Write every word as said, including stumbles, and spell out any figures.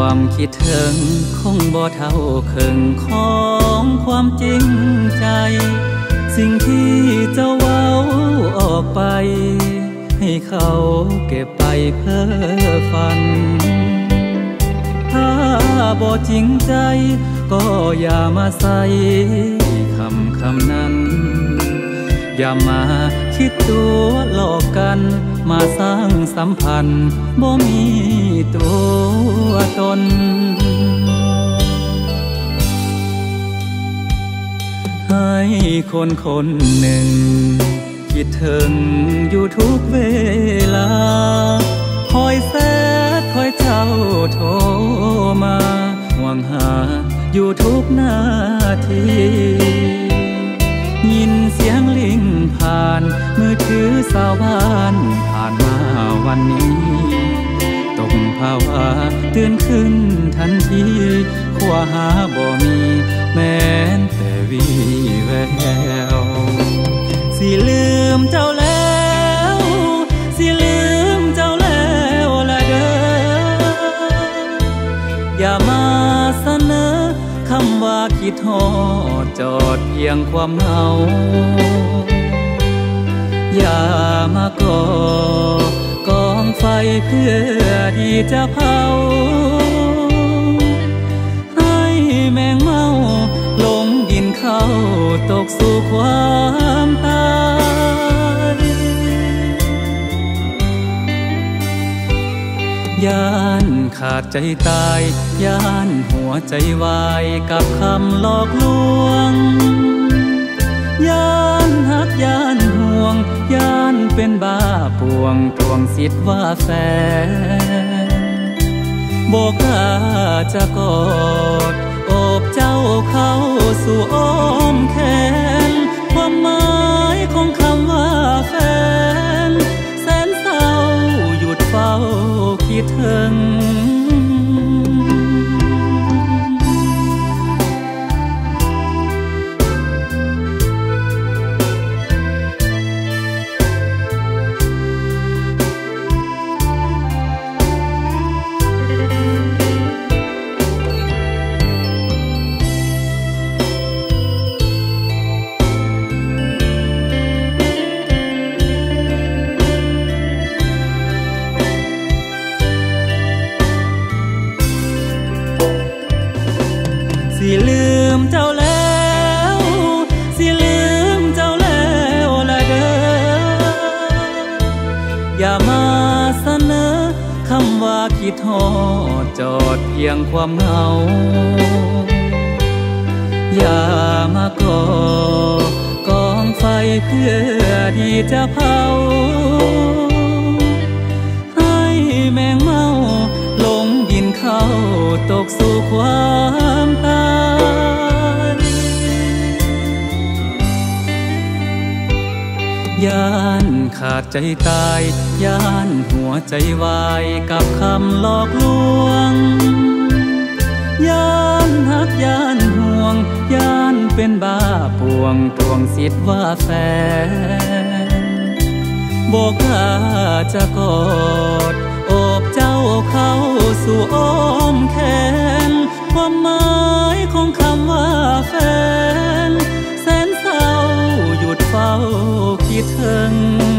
ความคิดถึงคงบ่เท่าครึ่งของความจริงใจสิ่งที่เจ้าเว้าออกไปให้เขาเก็บไปเพ้อฝันถ้าบ่จริงใจก็อย่ามาใส่คำคำนั้นอย่ามาคิดตัวหลอกกันมาสร้างสัมพันธ์บ่มีตัวตนให้คนคนหนึ่งคิดถึงอยู่ทุกเวลาคอยแซดคอยเจ้าโทรมาห่วงหาอยู่ทุกนาทียินเสียงลิงผ่านมือถือสาวบ้านผ่านมาวันนี้ตกภาวะเตือนขึ้นทันทีขวาหาบ่มีแม้แต่วีแววสิลืมเจ้าแล้วสิลืมเจ้าแล้วละเด้ออย่ามาเสนอคำว่าคิดฮอดจอดเพียงความเหงาอย่ามากอกองไฟเพื่อที่จะเผาให้แมงเมาลงดินเข้าตกสู่ความตายย่านขาดใจตายย่านหัวใจวายกับคำหลอกลวงย่านหักย่านห่วงย่านเป็นบ้าปวงทวงสิทธิ์ว่าแฟนบอกกล้าจะกอดโอบเจ้าเข้าสู่อ้อมแขนความหมายของคำว่าแฟนแสนเศร้าหยุดเฝ้าคิดถึงสิลืมเจ้าแล้วสิลืมเจ้าแล้วละเด้ออย่ามาเสนอคำว่าคิดฮอดจอดเพียงความเหงาอย่ามากอกองไฟเพื่อที่จะเผาให้แมงเมาลงดินเข้าตกสู่ความตายย่านขาดใจตายย่านหัวใจวายกับคำหลอกลวงย่านหักย่านห่วงย่านเป็นบ้าปวงทวงสิทธิ์ว่าแฟนบอกกล้าจะกอดโอบเจ้าเข้าสู่อ้อมแขนความหมายของคำว่าแฟนแสนเศร้าหยุดเฝ้าคิดถึง